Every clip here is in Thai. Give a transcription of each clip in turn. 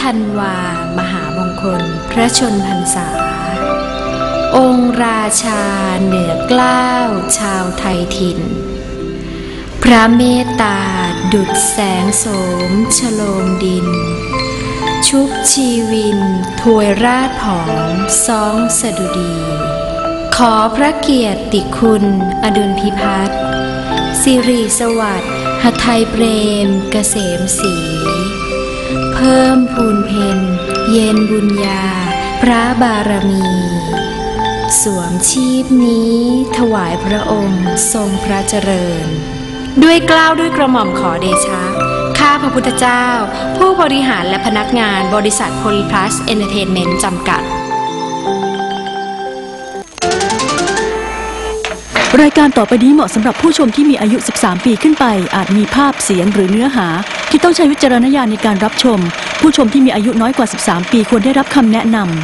ธันวามหามงคลพระชนพรรษาองค์ราชาเหนือเกล้าชาวไทยถิ่นพระเมตตาดุจแสงโสมฉโลมดินชุบชีวินถวยราชผองซ้องสดุดีขอพระเกียรติคุณอดุลพิพัฒน์สิริสวัสดิ์หทัยเปรมเกษมศรีเพิ่มพูนเพ็ญเย็นบุญญาพระบารมีสวมชีพนี้ถวายพระองค์ทรงพระเจริญด้วยเกล้าด้วยกระหม่อมขอเดชะข้าพระพุทธเจ้าผู้บริหารและพนักงานบริษัทโพลีพลัสเอนเตอร์เทนเมนต์จำกัดรายการต่อไปนี้เหมาะสำหรับผู้ชมที่มีอายุ 13 ปีขึ้นไปอาจมีภาพเสียงหรือเนื้อหาที่ต้องใช้วิจารณญาณในการรับชมผู้ชมที่มีอายุน้อยกว่า 13 ปีควรได้รับคำแนะนำ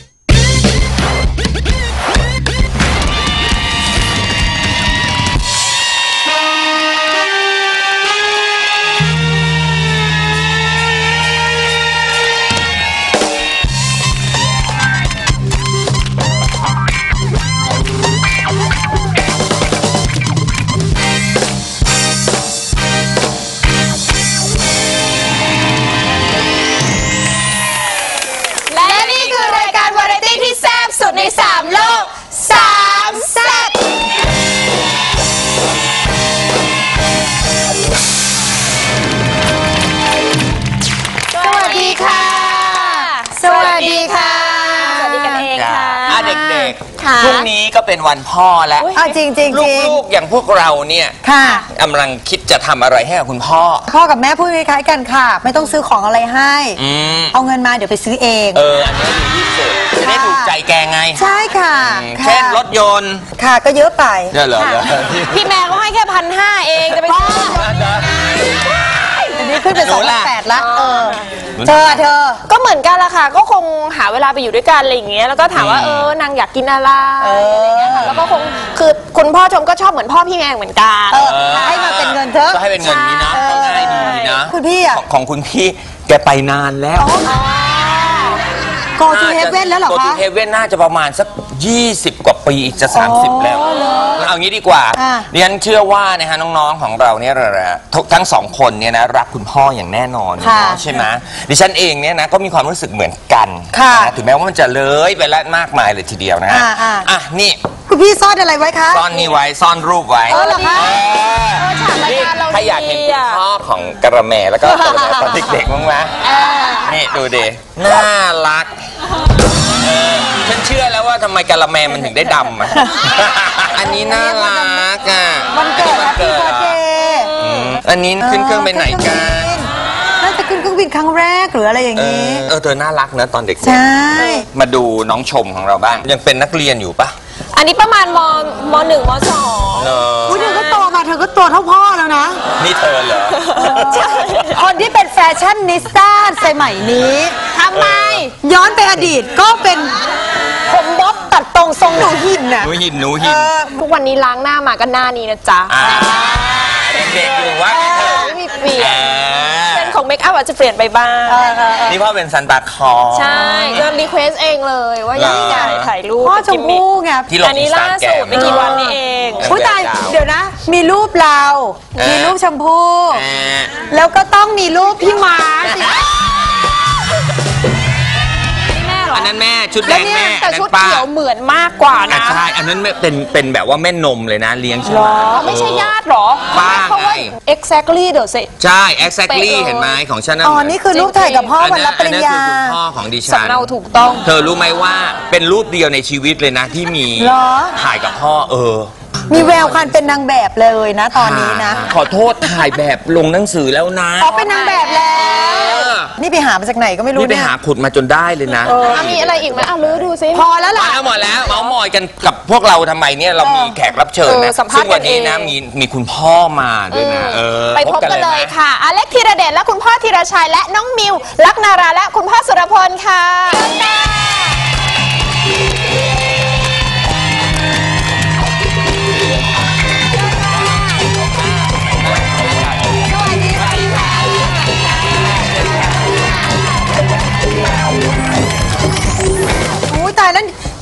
ใน3โลก3แซ่บสวัสดีค่ะสวัสดีค่ะสวัสดีกันเองค่ะเด็กๆพรุ่งนี้ก็เป็นวันพ่อแล้วจริงๆลูกๆอย่างพวกเราเนี่ยกำลังคิดจะทำอะไรให้กับคุณพ่อกับแม่พูดคล้ายๆกันค่ะไม่ต้องซื้อของอะไรให้เอาเงินมาเดี๋ยวไปซื้อเองอันนี้ดีที่สุดจะได้ถูกใจแกไงใช่ค่ะเช่นรถยนต์ค่ะก็เยอะไปเหรอพี่แม่ก็ให้แค่1,500เองจะไปซื้ออันนี้ขึ้นเป็น2,800ละเธอก็เหมือนกันละค่ะก็คงหาเวลาไปอยู่ด้วยกันอะไรอย่างเงี้ยแล้วก็ถามว่านางอยากกินอะไรอะไรเงี้ยค่ะแล้วก็คงคือคุณพ่อชมก็ชอบเหมือนพ่อพี่แมงเหมือนกันให้มาเป็นเงินเถอะก็ให้เป็นเงินนี้นะง่ายดีนะคุณพี่อ่ะของคุณพี่แกไปนานแล้วโกทูเฮเว่นแล้วเหรอคะโกทูเฮเว่นน่าจะประมาณสัก20 กว่าปีจะ30แล้วเอางี้ดีกว่าดิฉันเชื่อว่านะฮะน้องๆของเราเนี่ยทั้ง2คนเนี่ยนะรักคุณพ่ออย่างแน่นอนใช่ไหมดิฉันเองเนี่ยนะก็มีความรู้สึกเหมือนกันถึงแม้ว่ามันจะเลยไปแล้วมากมายเลยทีเดียวนะฮะนี่คุณพี่ซ่อนอะไรไว้คะซ่อนนี่ไว้ซ่อนรูปไว้เหรอคะถ้าอยากเห็นคุณพ่อของกระแมแล้วก็กระแมตอนเด็กๆมั้งไหมนี่ดูดิน่ารักฉันเชื่อแล้วว่าทำไมกะละแมมันถึงได้ดำอ่ะอันนี้น่ารักอ่ะมันเกิดอันนี้ขึ้นเครื่องไปไหนกันน่าจะขึ้นเครื่องบินครั้งแรกหรืออะไรอย่างนี้เธอน่ารักนะตอนเด็กใช่มาดูน้องชมของเราบ้างยังเป็นนักเรียนอยู่ปะอันนี้ประมาณม.1 ม.2 เธอก็โตมาเธอก็โตเท่าพ่อแล้วนะนี่เธอเหรอคนที่เป็นแฟชั่นนิสต้าสมัยนี้ทำไมย้อนไปอดีตก็เป็นผมบ๊อบตัดตรงทรงหนูหินน่ะหนูหินทุกวันนี้ล้างหน้ามาก็หน้านี้นะจ๊ะเด็กอยู่ว่าไม่มีเปลี่ยนเส้นของเมคอัพอาจจะเปลี่ยนไปบ้างนี่พ่อเป็นซันตาคลอใช่ก็รีเควสเองเลยว่าอยากถ่ายรูปพ่อชมพู่ไงอันนี้ล่าสุดไม่กี่วันนี้เองผู้ตายเดี๋ยวนะมีรูปเรามีรูปชมพู่แล้วก็ต้องมีรูปพี่ม้าสิอันนั้นแม่ชุดแดงแม่แต่ชุดเขียวเหมือนมากกว่านะใช่อันนั้นเป็นแบบว่าแม่นมเลยนะเลี้ยงใช่ไหมไม่ใช่ญาติหรอป้าไง exactly เดี๋ยวสิใช่ exactly เห็นไหมของฉันนี่คือรูปถ่ายกับพ่อวันรับปริญญาคือคุณพ่อของดิฉันสำเนาถูกต้องเธอรู้ไหมว่าเป็นรูปเดียวในชีวิตเลยนะที่มีถ่ายกับพ่อมีแววคันเป็นนางแบบเลยนะตอนนี้นะขอโทษถ่ายแบบลงหนังสือแล้วนะเป็นนางแบบแล้วนี่ไปหามาจากไหนก็ไม่รู้นี่ไปหาขุดมาจนได้เลยนะมีอะไรอีกไหมลื้อดูซิพอแล้วล่ะหมดแล้วเมาส์มอยกันกับพวกเราทำไมเนี่ยเรามีแขกรับเชิญนะซึ่งวันนี้นะมีคุณพ่อมาด้วยนะไปพบกันเลยค่ะอเล็กธีรเดชและคุณพ่อธีรชัยและน้องมิวลักนาราและคุณพ่อสุรพลค่ะ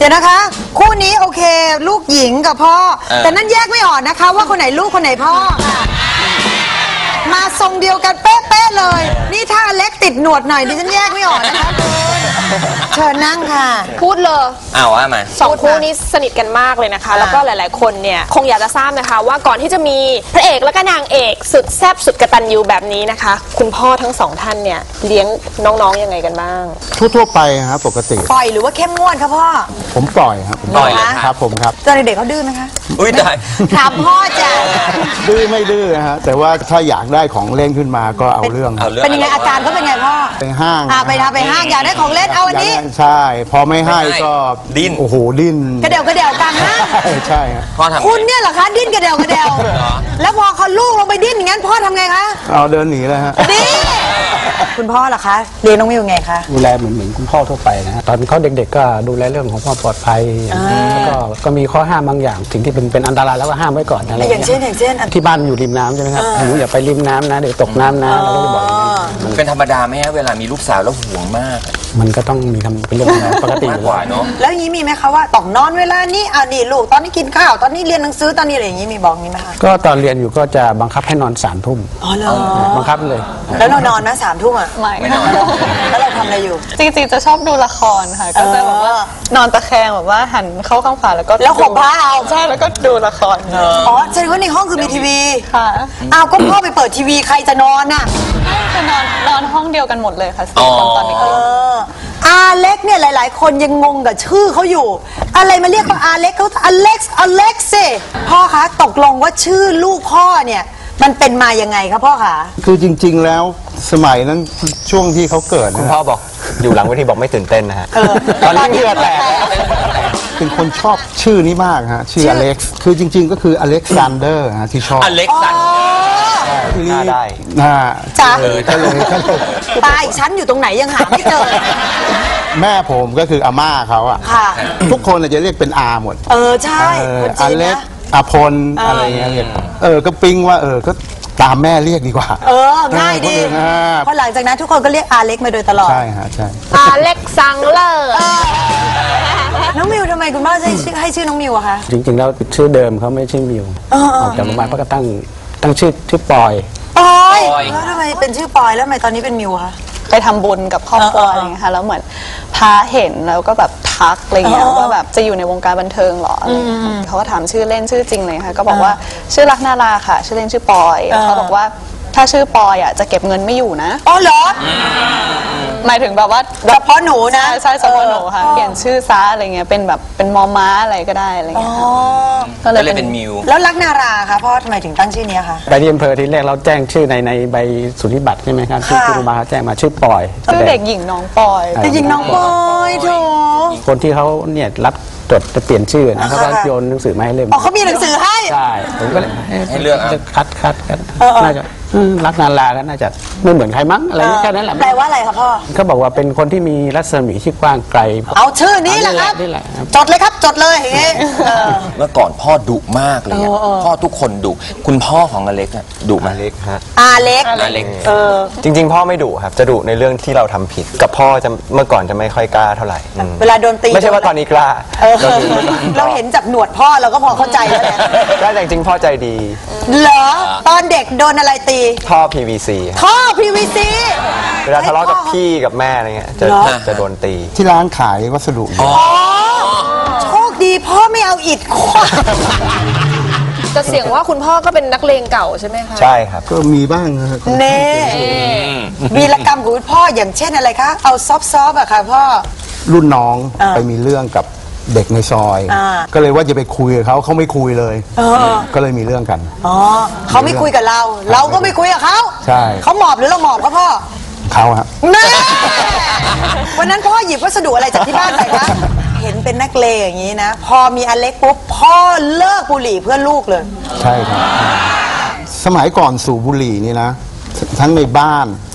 เดี๋ยวนะคะ คู่นี้โอเค ลูกหญิงกับพ่อ แต่นั่นแยกไม่ออกนะคะ ว่าคนไหนลูกคนไหนพ่อค่ะมาทรงเดียวกันเป๊ะๆเลย นี่ถ้าอเล็กติดหนวดหน่อยดิฉันแยกไม่ออกนะคะเชิญนั่งค่ะพูดเลยเอาว่ามาสองคู่นี้สนิทกันมากเลยนะคะ แล้วก็หลายๆคนเนี่ยคงอยากจะทราบนะคะว่าก่อนที่จะมีพระเอกและก็นางเอกสุดแซ่บสุดกตัญญูแบบนี้นะคะ คุณพ่อทั้งสองท่านเนี่ยเลี้ยงน้องๆยังไงกันบ้างทั่วไปครับปกติปล่อยหรือว่าเข้มงวดคะพ่อผมปล่อยครับปล่อยเลยครับผมครับตอนเด็กๆเขาดื้อไหมคะอุ้ยตายถามพ่อจ้ะดื้อไม่ดื้อนะฮะแต่ว่าถ้าอยากได้ของเล่นขึ้นมาก็เอาเรื่องครับเป็นยังไงอาการเขาเป็นไงพ่อไปห้างไปห้างอยากได้ของเล่นเอาอันนี้ใช่ พอไม่ให้ก็ดิ้นโอ้โหดิ้นกระเดี่ยวกลางห้างใช่ครับพ่อทำไงคุณเนี่ยเหรอคะดิ้นกระเดี่ยวแล้วพอเขาลูกลงไปดิ้นอย่างนั้นพ่อทำไงคะเอาเดินหนีเลยฮะนี่คุณพ่อเหรอคะเลี้ยงน้องมิวไงคะดูแลเหมือนคุณพ่อทั่วไปนะฮะตอนเขาเด็กๆก็ดูแลเรื่องของความปลอดภัยแล้วก็มีข้อห้ามบางอย่างสิ่งที่เป็นอันตรายแล้วก็ห้ามไว้ก่อนอะไรอย่างเช่นที่บ้านอยู่ริมน้ำใช่ไหมครับหนูอย่าไปริมน้ำนะเดี๋ยวตกน้ำนะเราก็จะบอกอย่างนั้นเป็นธรรมดาไหมฮะเวลามีลูกสาวแล้วห่วงมากมันก็ต้องมีเป็นเรื่องปกติมากกว่าเนาะแล้วอย่างนี้มีไหมคะว่าต้องนอนเวลานี้นี่ลูกตอนนี้กินข้าวตอนนี้เรียนหนังสือตอนนี้อะไรอย่างนี้มีบอกนี้ไหมคะก็ตอนเรียนอยู่ก็จะบังคับให้นอน3 ทุ่มอ๋อเหรอบังคับเลยแล้วเรานอนนะ3 ทุ่มอ่ะไม่นอนแล้วเราทำอะไรอยู่จริงๆจะชอบดูละครค่ะก็จะแบบว่านอนตะแคงแบบว่าหันเข้าข้างฝาแล้วก็แล้วข่มผ้าเอาใช่แล้วก็ดูละครอ๋อแสดงว่าในห้องคือมีทีวีค่ะอ้าวก็พ่อไปเปิดทีวีใครจะนอนน่ะจะนอนห้องเดียวกันหมดเลยค่ะสี่คนตอนเด็กอาเล็กเนี่ยหลายๆ คนยังงงกับชื่อเขาอยู่ อะไรมาเรียกว่าอาเล็กเขาอเล็กซ์สิพ่อคะตกลงว่าชื่อลูกพ่อเนี่ยมันเป็นมายังไงครับพ่อคะคือจริงๆแล้วสมัยนั้นช่วงที่เขาเกิดคุณนะพ่อบอกอยู่หลังเวทีบอกไม่ตื่นเต้นนะฮะตอนนี้เหงื่อแตกเป็นคนชอบชื่อนี้มากฮะชื่ออเล็กซ์คือจริงๆก็คืออเล็กซานเดอร์ฮะที่ชอบอเล็กซันทีนี้ได้จ้ะก็เลยตาอีกชั้นอยู่ตรงไหนยังหาไม่เจอแม่ผมก็คืออาม่าเขาอะค่ะทุกคนจะเรียกเป็นอาหมดใช่คนอาจีนเล็กนะอาพลอะไรเงี้ยเรียกก็ปิ๊งว่าก็ตามแม่เรียกดีกว่าง่ายดีคนอื่นนะเพราะหลังจากนั้นทุกคนก็เรียกอาเล็กมาโดยตลอดใช่ฮะใช่อาเล็กซังเลอร์น้องมิวทำไมคุณพ่อให้ชื่อน้องมิวอะคะจริงๆแล้วชื่อเดิมเขาไม่ใช่มิวออกจากโรงพยาบาลเขาก็ตั้งชื่อปอยปอยปอยแล้วทำไมเป็นชื่อปอยแล้วทำไมตอนนี้เป็นมิวคะไปทำบุญกับครอบครัวอะไรอย่างเงี้ยค่ะแล้วเหมือนพระเห็นแล้วก็แบบทักอะไรเงี้ยว่าแบบจะอยู่ในวงการบันเทิงเหรออะไรเงี้ยเขาก็ถามชื่อเล่นชื่อจริงเลยค่ะก็บอกว่าชื่อรักนาราค่ะ ชื่อเล่นชื่อปอยเขาบอกว่าถ้าชื่อปอยอ่ะจะเก็บเงินไม่อยู่นะอ๋อเหรอหมายถึงแบบว่าเฉพาะหนูนะใช่เฉพาะหนูค่ะเปลี่ยนชื่อซะอะไรเงี้ยเป็นแบบเป็นมอม้าอะไรก็ได้อะไรเงี้ยค่ะก็เลยเป็นมิวแล้วรักนาราคะพ่อทำไมถึงตั้งชื่อนี้คะไปที่อำเภอที่แรกเราแจ้งชื่อในใบสุนิบัตรใช่ไหมครับที่โรงพยาบาลเขาแจ้งมาชื่อปอยชื่อเด็กหญิงน้องปอยแต่หญิงน้องปอยโถคนที่เขาเนี่ยรับจดจะเปลี่ยนชื่อนะเขาก็โยนหนังสือมาให้เล่มอ๋อเขามีหนังสือให้ใช่ผมก็เลยให้เลือกเอาคัดน่าจะรักนาราก็น่าจะไม่เหมือนใครมั้งอะไรแค่นั้นแหละแปลว่าอะไรคะพ่อเขาบอกว่าเป็นคนที่มีรัศมีที่กว้างไกลเอาชื่อนี้แหละครับนี่แหละครับจดเลยครับ จดเลยอย่างงี้เมื่อก่อนพ่อดุมากเลยอะพ่อทุกคนดุคุณพ่อของอเล็กอะดุไหมอเล็กฮะอาเล็กอเล็กจริงๆ พ่อไม่ดุครับจะดุในเรื่องที่เราทำผิดกับพ่อจะเมื่อก่อนจะไม่ค่อยกล้าเท่าไหร่อืมเวลาโดนตีไม่ใช่ว่าตอนนี้กล้าเราเห็นจากหนวดพ่อเราก็พอเข้าใจแล้วแหละกล้าแต่จริงๆพ่อใจดีเหรอตอนเด็กโดนอะไรตีท่อ PVC ครับท่อ PVC เวลาทะเลาะกับพี่กับแม่อะไรเงี้ยจะโดนตีที่ร้านขายวัสดุอยู่โชคดีพ่อไม่เอาอิฐขวางจะเสียงว่าคุณพ่อก็เป็นนักเลงเก่าใช่ไหมคะใช่ครับก็มีบ้างนะครับเน่วีรกรรมของคุณพ่ออย่างเช่นอะไรคะ เอาซอฟต์ๆอะค่ะพ่อรุ่นน้องไปมีเรื่องกับเด็กในซอย ก็เลยว่าจะไปคุยกับเขาไม่คุยเลยก็เลยมีเรื่องกันอ๋อเขาไม่คุยกับเรา เราก็ไม่คุยกับเขาใช่เขาหมอบหรือเราหมอบครับพ่อเขาครับแน่วันนั้นพ่อหยิบวัสดุอะไรจากที่บ้านไปคะเห็นเป็นนักเลงอย่างนี้นะ พอมีอเล็กปุ๊บพ่อเลิกบุหรี่เพื่อลูกเลยใช่ครับ สมัยก่อนสูบบุหรี่นี่นะ ทั้งในบ้าน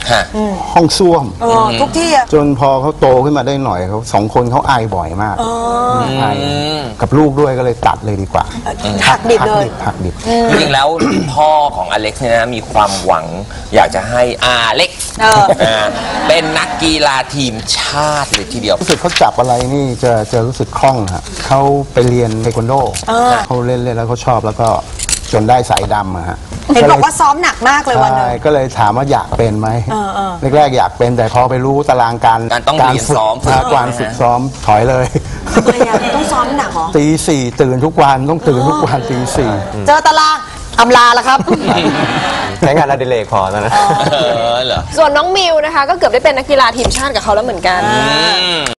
ฮะห้องส้วมทุกที่อะจนพอเขาโตขึ้นมาได้หน่อยเขา2 คนเขาไอบ่อยมากไอกับลูกด้วยก็เลยตัดเลยดีกว่าหักดิบเลยหักดิบจริงๆแล้ว พ่อของอเล็กซ์เนี่ยนะมีความหวังอยากจะให้อเล็กซ์เป็นนักกีฬาทีมชาติเลยทีเดียวรู้สึกเขาจับอะไรนี่จะรู้สึกคล่องฮะเขาไปเรียนเทควันโดเขาเล่นแล้วเขาชอบแล้วก็จนได้สายดำอะฮะเห็นบอกว่าซ้อมหนักมากเลยวันหนึงใช่ก็เลยถามว่าอยากเป็นไหมแรกๆอยากเป็นแต่พอไปรู้ตารางการต้องเรียนซ้อมฝึกการฝึกซ้อมถอยเลยทำไมอะต้องซ้อมหนักเหรอตี 4ตื่นทุกวันต้องตื่นทุกวันตี 4 เจอตารางอำลาแล้วครับใช้งานอดิเรกพอตอนนั้นเหรอส่วนน้องมิวนะคะก็เกือบได้เป็นนักกีฬาทีมชาติกับเขาแล้วเหมือนกัน